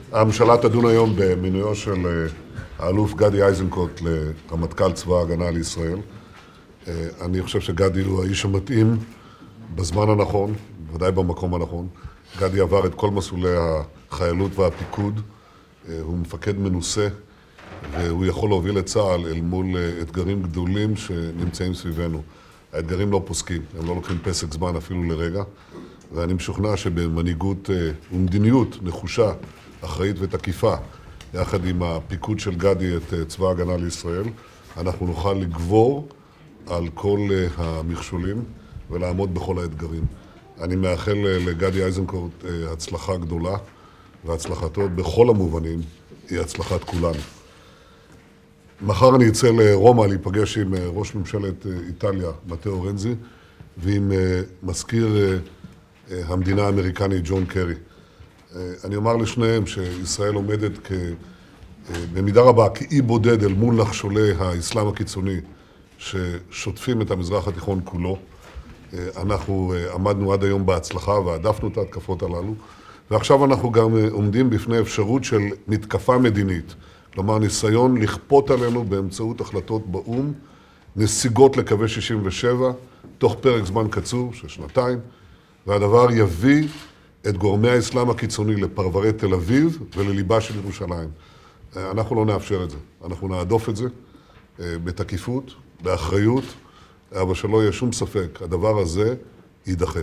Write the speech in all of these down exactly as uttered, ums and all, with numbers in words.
הממשלה תדון היום במינויו של האלוף גדי איזנקוט לרמטכ"ל צבא ההגנה לישראל. אני חושב שגדי הוא האיש המתאים בזמן הנכון, ודאי במקום הנכון. גדי עבר את כל מסלולי החיילות והפיקוד. הוא מפקד מנוסה, והוא יכול להוביל את צה"ל אל מול אתגרים גדולים שנמצאים סביבנו. האתגרים לא פוסקים, הם לא לוקחים פסק זמן אפילו לרגע, ואני משוכנע שבמנהיגות ומדיניות נחושה, אחראית ותקיפה, יחד עם הפיקוד של גדי את צבא ההגנה לישראל, אנחנו נוכל לגבור על כל המכשולים ולעמוד בכל האתגרים. אני מאחל לגדי איזנקוט הצלחה גדולה, והצלחתו בכל המובנים היא הצלחת כולנו. מחר אני אצא לרומא להיפגש עם ראש ממשלת איטליה, מתאו רנזי, ועם מזכיר המדינה האמריקני ג'ון קרי. אני אומר לשניהם שישראל עומדת כ... במידה רבה כאי בודד אל מול נחשולי האסלאם הקיצוני ששוטפים את המזרח התיכון כולו. אנחנו עמדנו עד היום בהצלחה והעדפנו את ההתקפות הללו, ועכשיו אנחנו גם עומדים בפני אפשרות של מתקפה מדינית, כלומר ניסיון לכפות עלינו באמצעות החלטות באו"ם, נסיגות לקווי שישים ושבע, תוך פרק זמן קצוב של שנתיים, והדבר יביא את גורמי האסלאם הקיצוני לפרברי תל אביב ולליבה של ירושלים. אנחנו לא נאפשר את זה, אנחנו נעדוף את זה בתקיפות, באחריות, אבל שלא יהיה שום ספק, הדבר הזה יידחה.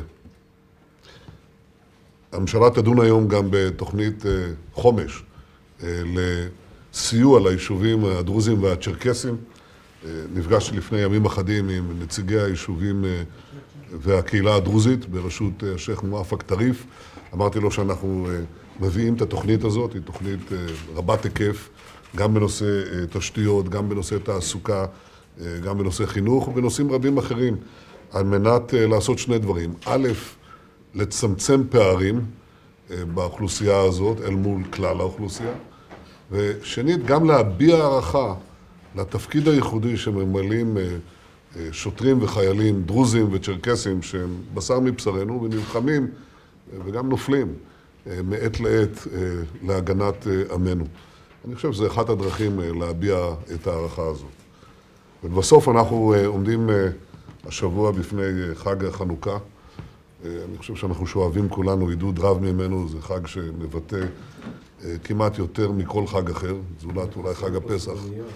הממשלה תדון היום גם בתוכנית חומש לסיוע ליישובים הדרוזים והצ'רקסים. נפגשתי לפני ימים אחדים עם נציגי היישובים והקהילה הדרוזית בראשות השייח' מואפק טריף. אמרתי לו שאנחנו מביאים את התוכנית הזאת, היא תוכנית רבת היקף, גם בנושא תשתיות, גם בנושא תעסוקה, גם בנושא חינוך ובנושאים רבים אחרים, על מנת לעשות שני דברים. א', לצמצם פערים באוכלוסייה הזאת אל מול כלל האוכלוסייה, ושנית, גם להביע הערכה לתפקיד הייחודי שממלאים שוטרים וחיילים דרוזים וצ'רקסים שהם בשר מבשרנו ונלחמים וגם נופלים מעת לעת להגנת עמנו. אני חושב שזה אחת הדרכים להביע את הערכה הזאת. ובסוף אנחנו עומדים השבוע בפני חג החנוכה. אני חושב שאנחנו שואבים כולנו עידוד רב ממנו, זה חג שמבטא כמעט יותר מכל חג אחר, זולת אולי חג הפסח.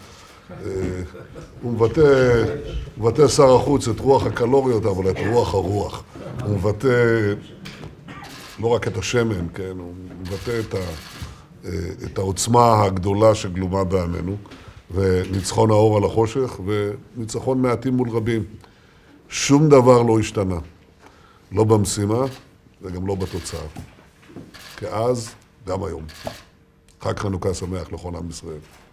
הוא מבטא, מבטא שר החוץ את רוח הקלוריות, אבל את רוח הרוח. הוא מבטא לא רק את השמן, כן, הוא מבטא את, ה, את העוצמה הגדולה שגלומה בעמנו, וניצחון האור על החושך, וניצחון מעטים מול רבים. שום דבר לא השתנה. לא במשימה וגם לא בתוצאה. כאז, גם היום. חג חנוכה שמח לכל עם ישראל.